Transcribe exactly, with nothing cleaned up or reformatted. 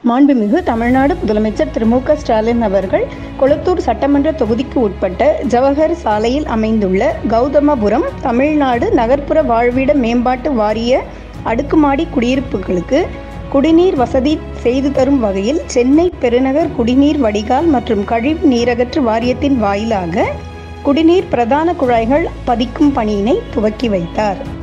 மாண்புமிகு தமிழ்நாடு முதலமைச்சர் திரு மு க ஸ்டாலின் அவர்கள் கொளத்தூர் சட்டமன்ற தொகுதிக்கு உட்பட்ட ஜவஹர் சாலையில் அமைந்துள்ள கௌதமபுரம் தமிழ்நாடு நகர்ப்புற வாழ்விட மேம்பாட்டு வாரிய அடுக்குமாடி குடியிருப்புகளுக்கு குடிநீர் வசதி செய்து தரும் வகையில் சென்னை பெருநகர் குடிநீர் வடிகால் மற்றும் கழிவு நீரகற்று வாரியத்தின் வாயிலாக குடிநீர் பிரதான குழாய்கள் பதிக்கும் பணியினை துவக்கி வைத்தார்.